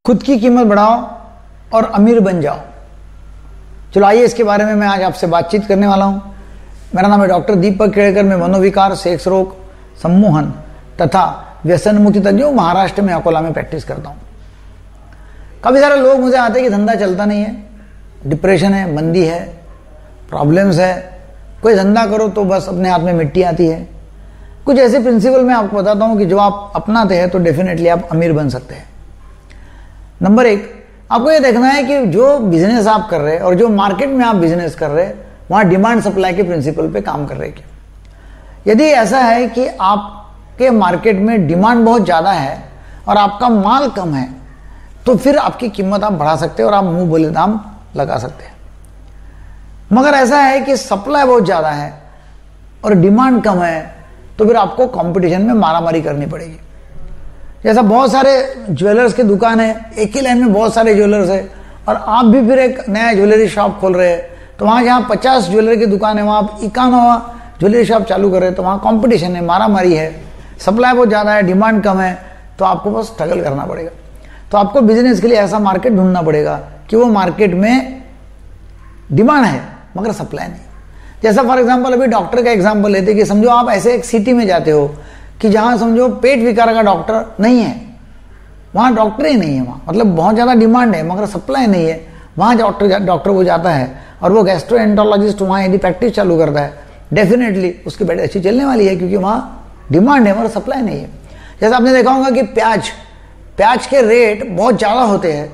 खुद की कीमत बढ़ाओ और अमीर बन जाओ। चलो आइए इसके बारे में मैं आज आपसे बातचीत करने वाला हूं। मेरा नाम है डॉक्टर दीपक केड़कर। मैं मनोविकार, सेक्स रोग, सम्मोहन तथा व्यसन मुक्ति तज्ञ महाराष्ट्र में अकोला में प्रैक्टिस करता हूं। काफी सारे लोग मुझे आते हैं कि धंधा चलता नहीं है, डिप्रेशन है, मंदी है, प्रॉब्लम्स है, कोई धंधा करो तो बस अपने हाथ में मिट्टी आती है। कुछ ऐसे प्रिंसिपल मैं आपको बताता हूं कि जो आप अपनाते हैं तो डेफिनेटली आप अमीर बन सकते हैं। नंबर 1, आपको ये देखना है कि जो बिजनेस आप कर रहे हैं और जो मार्केट में आप बिजनेस कर रहे हैं वहां डिमांड सप्लाई के प्रिंसिपल पे काम कर रहे हैं क्या। यदि ऐसा है कि आपके मार्केट में डिमांड बहुत ज्यादा है और आपका माल कम है तो फिर आपकी कीमत आप बढ़ा सकते हैं और आप मुंह बोले दाम लगा सकते हैं। मगर ऐसा है कि सप्लाई बहुत ज्यादा है और डिमांड कम है तो फिर आपको कंपटीशन में मारामारी करनी पड़ेगी। जैसा बहुत सारे ज्वेलर्स की दुकान है, एक ही लाइन में बहुत सारे ज्वेलर्स है और आप भी फिर एक नया ज्वेलरी शॉप खोल रहे हैं, तो वहां जहां 50 ज्वेलरी की दुकान है वहां आप 91 ज्वेलरी शॉप चालू कर रहे हैं, तो वहां कंपटीशन है, मारामारी है, सप्लाई बहुत ज्यादा है, डिमांड कम है, तो आपको बस स्ट्रगल करना पड़ेगा। तो आपको बिजनेस के लिए ऐसा मार्केट ढूंढना पड़ेगा कि वो मार्केट में डिमांड है मगर सप्लाई नहीं। जैसा फॉर एग्जांपल अभी डॉक्टर का एग्जांपल लेते कि समझो आप ऐसे एक सिटी में जाते हो कि जहां समझो पेट विकार का डॉक्टर नहीं है, वहां डॉक्टर ही नहीं है, वहां मतलब बहुत ज्यादा डिमांड है मगर सप्लाई नहीं है। वहां डॉक्टर वो जाता है और वो गैस्ट्रोएंटरोलॉजिस्ट वहां यदि प्रैक्टिस चालू करता है, डेफिनेटली उसकी बैठ अच्छी चलने वाली है क्योंकि वहां डिमांड है मगर सप्लाई नहीं है। जैसा आपने देखा होगा कि प्याज के रेट बहुत ज्यादा होते हैं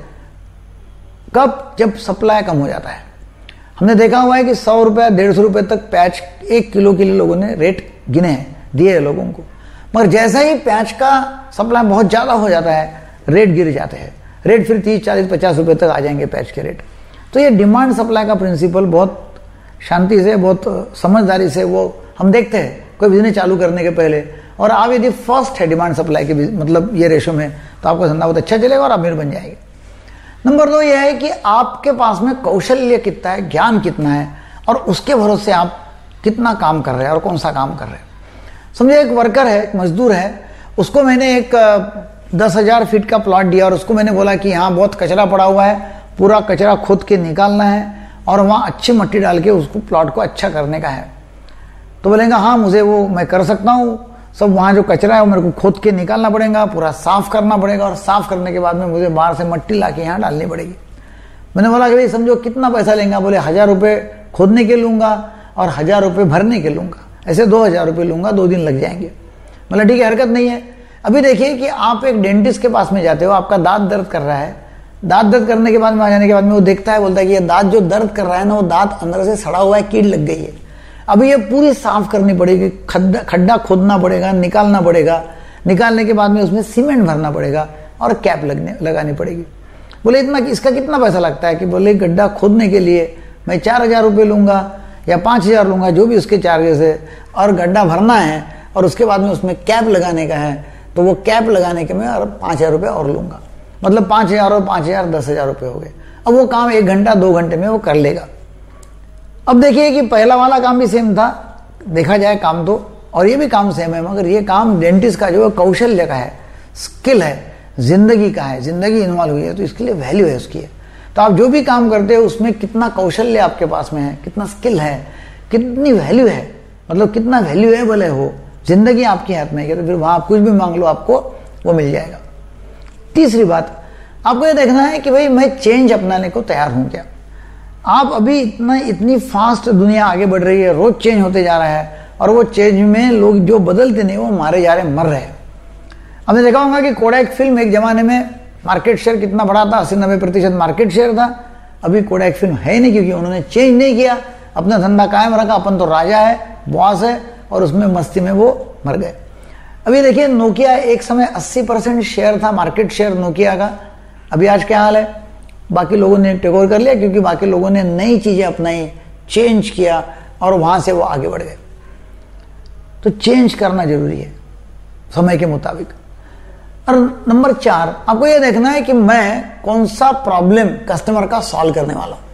कब, जब सप्लाई कम हो जाता है। हमने देखा हुआ है कि 100 रुपया 150 रुपये तक प्याज 1 किलो के लिए लोगों ने रेट गिने हैं, दिए हैं लोगों को। मगर जैसा ही प्याज का सप्लाई बहुत ज्यादा हो जाता है रेट गिर जाते हैं, रेट फिर 30, 40, 50 रुपये तक आ जाएंगे प्याज के रेट। तो ये डिमांड सप्लाई का प्रिंसिपल बहुत शांति से, बहुत समझदारी से वो हम देखते हैं कोई बिजनेस चालू करने के पहले। और आप यदि फर्स्ट है डिमांड सप्लाई के मतलब ये रेशो में तो आपका धंधा बहुत अच्छा चलेगा और अमीर बन जाएंगे। नंबर 2 यह है कि आपके पास में कौशल्य कितना है, ज्ञान कितना है और उसके भरोसे आप कितना काम कर रहे हैं और कौन सा काम कर रहे हैं। समझिए एक वर्कर है, एक मजदूर है, उसको मैंने एक 10,000 फीट का प्लॉट दिया और उसको मैंने बोला कि यहाँ बहुत कचरा पड़ा हुआ है, पूरा कचरा खोद के निकालना है और वहाँ अच्छी मिट्टी डाल के उसको प्लॉट को अच्छा करने का है। तो बोलेंगे हाँ मुझे वो मैं कर सकता हूँ, सब वहाँ जो कचरा है वो मेरे को खोद के निकालना पड़ेगा, पूरा साफ करना पड़ेगा और साफ करने के बाद में मुझे बाहर से मिट्टी ला के यहाँ डालनी पड़ेगी। मैंने बोला कि भाई समझो कितना पैसा लेंगे। बोले 1,000 रुपये खोदने के लूंगा और 1,000 रुपये भरने के लूंगा, ऐसे 2,000 रुपये लूंगा, 2 दिन लग जाएंगे। बोला ठीक है, हरकत नहीं है। अभी देखिए कि आप एक डेंटिस्ट के पास में जाते हो, आपका दांत दर्द कर रहा है, दांत दर्द करने के बाद में आ जाने के बाद में वो देखता है, बोलता है कि ये दांत जो दर्द कर रहा है ना वो दांत अंदर से सड़ा हुआ है, कीड़ लग गई है, अभी ये पूरी साफ करनी पड़ेगी, खड्डा खोदना पड़ेगा, निकालना पड़ेगा, निकालने के बाद में उसमें सीमेंट भरना पड़ेगा और कैप लगानी पड़ेगी। बोले इतना इसका कितना पैसा लगता है कि बोले गड्ढा खोदने के लिए मैं 4,000 रुपये लूंगा या 5,000 लूंगा, जो भी उसके चार्जेस है, और गड्ढा भरना है और उसके बाद में उसमें कैप लगाने का है तो वो कैप लगाने के मैं 5,000 रुपये और लूंगा, मतलब 5,000 और 5,000 10,000 रुपये हो गए। अब वो काम 1 घंटा 2 घंटे में वो कर लेगा। अब देखिए कि पहला वाला काम भी सेम था, देखा जाए काम तो, और ये भी काम सेम है, मगर ये काम डेंटिस्ट का जो है कौशल्य का है, स्किल है, जिंदगी का है, जिंदगी इन्वॉल्व हुई है तो इसके लिए वैल्यू है उसकी है। तो आप जो भी काम करते हो उसमें कितना कौशल्य आपके पास में है, कितना स्किल है, कितनी वैल्यू है, मतलब कितना वैल्यूएबल है वो, जिंदगी आपके हाथ में है तो फिर वहां आप कुछ भी मांग लो आपको वो मिल जाएगा। तीसरी बात आपको ये देखना है कि भाई मैं चेंज अपनाने को तैयार हूं क्या। आप अभी इतनी फास्ट दुनिया आगे बढ़ रही है, रोज चेंज होते जा रहा है और वो चेंज में लोग जो बदलते नहीं वो मारे जा रहे, मर रहे हैं। हमने देखा होगा कि कोडैक फिल्म एक जमाने में मार्केट शेयर कितना बड़ा था, 80-90% मार्केट शेयर था। अभी कोडैक फिल्म है नहीं क्योंकि उन्होंने चेंज नहीं किया, अपना धंधा कायम रखा, अपन तो राजा है, बॉस है, और उसमें मस्ती में वो मर गए। अभी देखिए नोकिया एक समय 80% शेयर था, मार्केट शेयर नोकिया का, अभी आज क्या हाल है। बाकी लोगों ने टेक ओवर कर लिया क्योंकि बाकी लोगों ने नई चीजें अपनाई, चेंज किया और वहां से वो आगे बढ़ गए। तो चेंज करना जरूरी है समय के मुताबिक। और नंबर 4 आपको यह देखना है कि मैं कौन सा प्रॉब्लम कस्टमर का सॉल्व करने वाला हूं,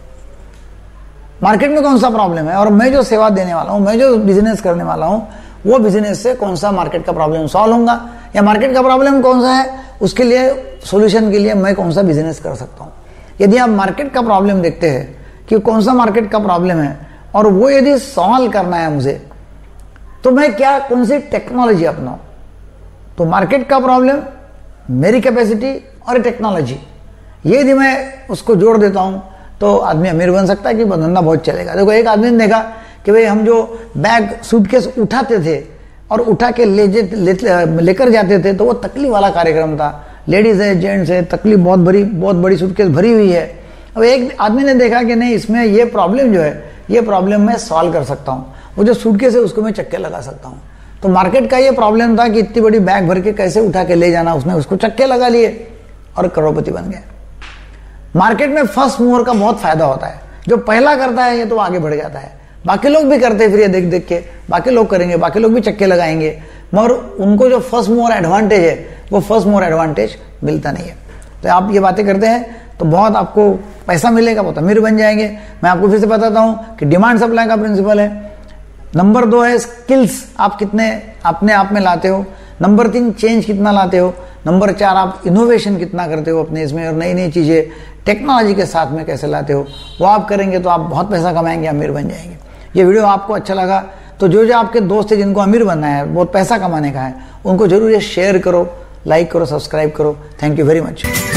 मार्केट में कौन सा प्रॉब्लम है और मैं जो सेवा देने वाला हूं, मैं जो बिजनेस करने वाला हूं, वो बिजनेस से कौन सा मार्केट का प्रॉब्लम सॉल्व होगा, या मार्केट का प्रॉब्लम कौन सा है उसके लिए सॉल्यूशन के लिए मैं कौन सा बिजनेस कर सकता हूं। यदि आप मार्केट का प्रॉब्लम देखते हैं कि कौन सा मार्केट का प्रॉब्लम है और वो यदि सॉल्व करना है मुझे, तो मैं क्या कौन सी टेक्नोलॉजी अपनाऊं। तो मार्केट का प्रॉब्लम, मेरी कैपेसिटी और टेक्नोलॉजी, ये यदि मैं उसको जोड़ देता हूं तो आदमी अमीर बन सकता है कि धंधा बहुत चलेगा। देखो एक आदमी ने देखा कि भाई हम जो बैग सूटकेस उठाते थे और उठा के लेकर जाते थे तो वो तकलीफ वाला कार्यक्रम था। लेडीज है, जेंट्स है, तकलीफ बहुत बड़ी सूटकेस भरी हुई है। अब एक आदमी ने देखा कि नहीं, इसमें ये प्रॉब्लम जो है, ये प्रॉब्लम मैं सॉल्व कर सकता हूँ। वो जो सूटकेस है उसको मैं चक्के लगा सकता हूँ। तो मार्केट का ये प्रॉब्लम था कि इतनी बड़ी बैग भर के कैसे उठा के ले जाना, उसने उसको चक्के लगा लिए और करोड़पति बन गए। मार्केट में फर्स्ट मूवर का बहुत फायदा होता है। जो पहला करता है ये तो आगे बढ़ जाता है, बाकी लोग भी करते हैं, फिर ये देख देख के बाकी लोग करेंगे, बाकी लोग भी चक्के लगाएंगे, मगर उनको जो फर्स्ट मूवर एडवांटेज है वो फर्स्ट मूवर एडवांटेज मिलता नहीं है। तो आप ये बातें करते हैं तो बहुत आपको पैसा मिलेगा, बहुत अमीर बन जाएंगे। मैं आपको फिर से बताता हूँ कि डिमांड सप्लाई का प्रिंसिपल है। नंबर 2 है स्किल्स, आप कितने अपने आप में लाते हो। नंबर 3 चेंज कितना लाते हो। नंबर 4 आप इनोवेशन कितना करते हो अपने इसमें, और नई नई चीज़ें टेक्नोलॉजी के साथ में कैसे लाते हो। वो आप करेंगे तो आप बहुत पैसा कमाएंगे, अमीर बन जाएंगे। ये वीडियो आपको अच्छा लगा तो जो जो आपके दोस्त है जिनको अमीर बनना है, बहुत पैसा कमाने का है, उनको जरूर ये शेयर करो, लाइक करो, सब्सक्राइब करो। Thank you very much.